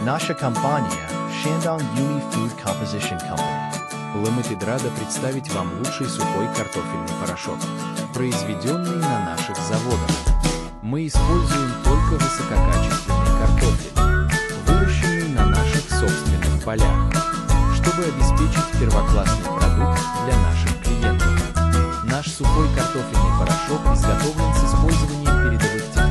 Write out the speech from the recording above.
Наша компания Shandong Uni Food Composition Company. Limited рада представить вам лучший сухой картофельный порошок, произведенный на наших заводах. Мы используем только высококачественный картофель, выращенный на наших собственных полях, чтобы обеспечить первоклассный продукт для наших клиентов. Наш сухой картофельный порошок изготовлен с использованием передовых технологий